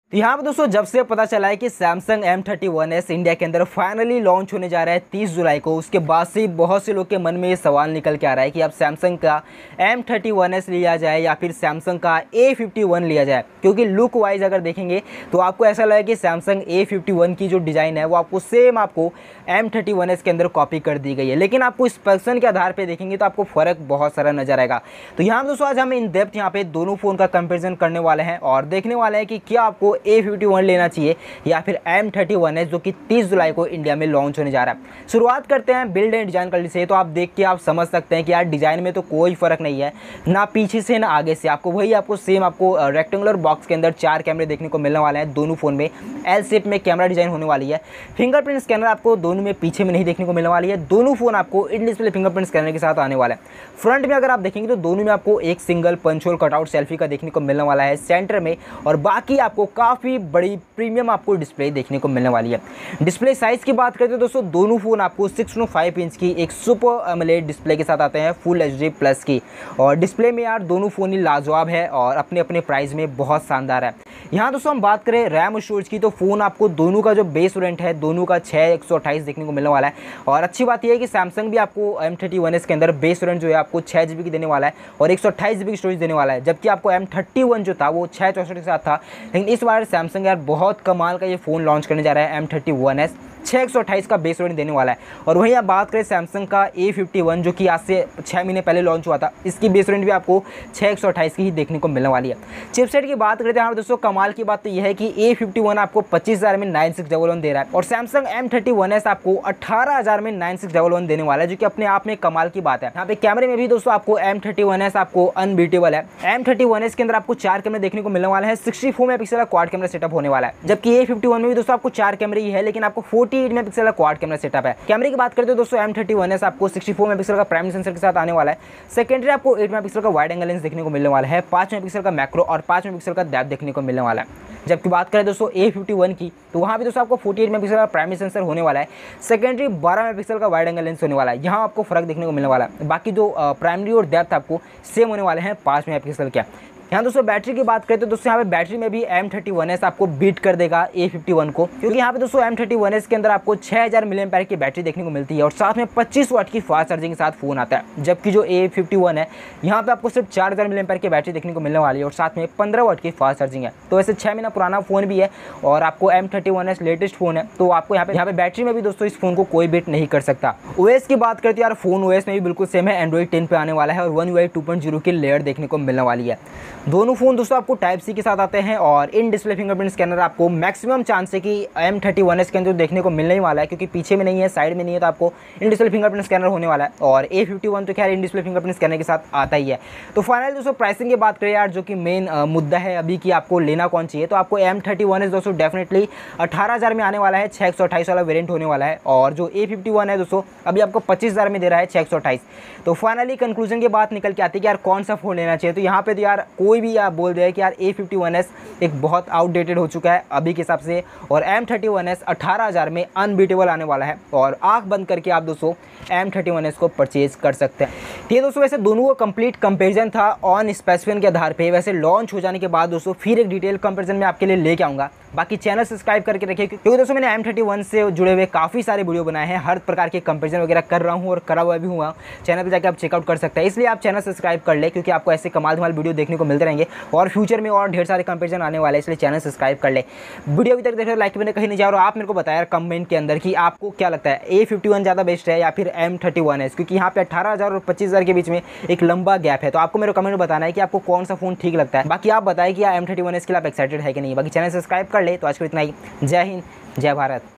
तो यहाँ पे दोस्तों जब से पता चला है कि सैमसंग M31s इंडिया के अंदर फाइनली लॉन्च होने जा रहा है 30 जुलाई को, उसके बाद से बहुत से लोग के मन में ये सवाल निकल के आ रहा है कि अब सैमसंग का M31s लिया जाए या फिर सैमसंग का A51 लिया जाए। क्योंकि लुक वाइज अगर देखेंगे तो आपको ऐसा लगे कि सैमसंग A51 की जो डिज़ाइन है वो आपको सेम आपको M31s के अंदर कॉपी कर दी गई है, लेकिन आपको स्पेक्शन के आधार पर देखेंगे तो आपको फ़र्क बहुत सारा नजर आएगा। तो यहाँ दोस्तों आज हम इन डेप्थ यहाँ पे दोनों फ़ोन का कंपेरिजन करने वाले हैं और देखने वाले हैं कि क्या आपको A51 लेना चाहिए या फिर M31s जो कि 30 जुलाई को इंडिया में लॉन्च होने जा रहा है। शुरुआत करते हैं बिल्ड एंड डिज़ाइन क्वालिटी से। तो आप देख के आप समझ सकते हैं कि यार डिज़ाइन में तो कोई फ़र्क नहीं है, ना पीछे से ना आगे से। आपको सेम रेक्टेंगुलर बॉक्स के अंदर 4 कैमरे देखने को मिलने वाले हैं। दोनों फ़ोन में एल शेप में कैमरा डिज़ाइन होने वाली है। फिंगरप्रिंट स्कैनर आपको दोनों में पीछे में नहीं देखने को मिलने वाली है। दोनों फ़ोन आपको इन डिस्प्ले फिंगरप्रिंट स्कैनर के साथ आने वाला है। फ्रंट में अगर आप देखेंगे तो दोनों में आपको एक single punch hole cutout selfie का देखने को मिलने वाला है सेंटर में, और बाकी आपको काफ़ी बड़ी प्रीमियम आपको डिस्प्ले देखने को मिलने वाली है। डिस्प्ले साइज़ की बात करते हैं दोस्तों, दोनों फ़ोन आपको 6.5 इंच की एक सुपर एमोलेड डिस्प्ले के साथ आते हैं फुल HD प्लस की। और डिस्प्ले में यार दोनों फ़ोन ही लाजवाब है और अपने अपने प्राइस में बहुत शानदार है। यहाँ दोस्तों हम बात करें रैम और स्टोरेज की, तो फ़ोन आपको दोनों का जो बेस वेरिएंट है दोनों का 6/128 देखने को मिलने वाला है। और अच्छी बात यह है कि सैमसंग भी आपको M31s के अंदर बेस वेरिएंट जो है आपको 6 GB की देने वाला है और 128 GB की स्टोरेज देने वाला है, जबकि आपको M31 जो था वो 664 के साथ था। लेकिन इस बार सैमसंग यार बहुत कमाल का ये फ़ोन लॉन्च करने जा रहा है। M31s 6/128 का बेस वेरिएंट देने वाला है। और वहीं आप बात करें सैमसंग का A51 जो कि आज से 6 महीने पहले लॉन्च हुआ था, इसकी बेस वेरिएंट भी आपको 6/128 की ही देखने को मिलने वाली है। चिपसेट की बात करते हैं दोस्तों, कमाल की बात तो यह है कि A51 आपको 25,000 में 9611 दे रहा है और सैमसंग M31s आपको 18,000 में 9611 देने वाला है, जो कि अपने आप में कमाल की बात है। यहाँ पे कैमरे में भी दोस्तों आपको M31s आपको अनबीटेबल है। M31s के अंदर आपको 4 कैमरे देखने को मिलने वाला है। 64 मेगापिक्सल का क्वाड कैमरा सेटअप होने वाला है, जबकि A51 में भी दोस्तों आपको 4 कैमरे ही है, लेकिन आपको 48 मेगापिक्सल का क्वाड कैमरा सेटअप है। कैमरे की बात करते हैं दोस्तों, M31s आपको 64 मेगापिक्सल का प्राइमरी सेंसर के साथ आने वाला है। सेकेंडरी आपको 8 मेगापिक्सल का वाइड एंगल लेंस देखने को मिलने वाला है। 5 मेगापिक्सल का मैक्रो और 5 मेगापिक्सल का डेप्थ देखने को मिलने वाला है। जबकि बात करें दोस्तों A51 की, तो वहाँ भी दोस्तों आपको 48 मेगापिक्सल का प्राइमरी सेंसर होने वाला है। सेकेंडरी 12 मेगापिक्सल का वाइड एंगल लेंस होने वाला है। यहाँ आपको फर्क देखने को मिलने वाला है। बाकी जो प्राइमरी और डेप्थ आपको सेम होने वाले हैं 5 मेगापिक्सल के। यहाँ दोस्तों बैटरी की बात करें तो दोस्तों यहाँ पे बैटरी में भी M31s आपको बीट कर देगा A51 को, क्योंकि यहाँ पे दोस्तों M31s के अंदर आपको 6000 mAh की बैटरी देखने को मिलती है और साथ में 25 वाट की फास्ट चार्जिंग के साथ फ़ोन आता है। जबकि जो A51 है यहाँ पे आपको सिर्फ 4000 mAh की बैटरी देखने को मिलने वाली है और साथ में 15 वाट की फास्ट चार्जिंग है। तो वैसे 6 महीना पुराना फ़ोन भी है और आपको M31s लेटेस्ट फ़ोन है, तो आपको यहाँ पे बैटरी में भी दोस्तों इस फ़ोन को कोई बीट नहीं कर सकता। OS की बात करते हैं यार, फ़ोन OS में भी बिल्कुल सेम है, Android 10 पे आने वाला है और One UI 2.0 की लेयर देखने को मिलने वाली है। दोनों फ़ोन दोस्तों आपको Type-C के साथ आते हैं और इन डिस्प्ले फिंगरप्रिंट स्कैनर आपको मैक्सिमम चांस है कि M31s के अंदर देखने को मिलने ही वाला है, क्योंकि पीछे में नहीं है, साइड में नहीं है, तो आपको इन डिस्प्ले फिंगरप्रिंट स्कैनर होने वाला है। और A51 तो खैर इन डिस्प्ले फिंगरप्रिंट स्कैनर के साथ आता ही है। तो फाइनल दोस्तों प्राइसिंग की बात करें यार, जो कि मेन मुद्दा है अभी कि आपको लेना कौन चाहिए, तो आपको M31s दोस्तों डेफिनेटली 18,000 में आने वाला है, 6/128 वाला वेरिएंट होने वाला है। और जो A51 है दोस्तों अभी आपको 25,000 में दे रहा है 6/128। तो फाइनली कंक्लूजन की बात निकल के आती है कि यार कौन सा फ़ोन लेना चाहिए। तो यहाँ पे तो यार कोई भी आप बोल दे कि यार A51s एक बहुत आउटडेटेड हो चुका है अभी के हिसाब से, और M31s 18,000 में अनबीटेबल आने वाला है और आंख बंद करके आप दोस्तों M31s को परचेज कर सकते हैं। ये दोस्तों वैसे दोनों का कंप्लीट कंपैरिजन था ऑन स्पेसिफिकेशन के आधार पे। वैसे लॉन्च हो जाने के बाद दोस्तों फिर एक डिटेल कंपैरिजन में आपके लिए लेके आऊँगा। बाकी चैनल सब्सक्राइब करके रखिए, क्योंकि दोस्तों मैंने M31 से जुड़े हुए काफ़ी सारे वीडियो बनाए हैं, हर प्रकार के कंपैरिजन वगैरह कर रहा हूँ और करा हुआ भी हुआ। चैनल पर जाकर आप चेकआउट कर सकते हैं, इसलिए आप चैनल सब्सक्राइब कर ले, क्योंकि आपको ऐसे कमाल धमाल वीडियो देखने को मिलते रहेंगे और फ्यूचर में और ढेर सारे कंपैरिजन आने वाले हैं, इसलिए चैनल सब्सक्राइब कर ले। वीडियो अभी तक देख रहे हो लाइक मैंने कहीं नहीं जाओ, और आप मेरे को बताया कमेंट के अंदर कि आपको क्या लगता है A51 ज़्यादा बेस्ट है या फिर M31s, क्योंकि यहाँ पे 18,000 और 25,000 के बीच में एक लंबा गैप है। तो आपको मेरे कमेंट में बताना है कि आपको कौन सा फ़ोन ठीक लगता है। बाकी आप बताएं कि M31s के लिए आप एक्साइटेड है कि नहीं। बाकी चैनल सब्सक्राइब कर ले। तो आज को इतना ही। जय हिंद, जय भारत।